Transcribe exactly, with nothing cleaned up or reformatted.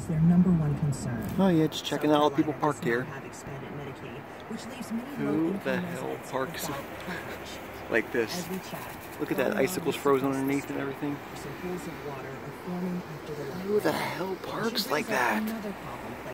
is their number one concern. Oh yeah, just checking out all the people parked here. Medicaid, which leaves many Who the hell parks like this? Look at that, icicles frozen underneath and everything. Who the hell parks like that?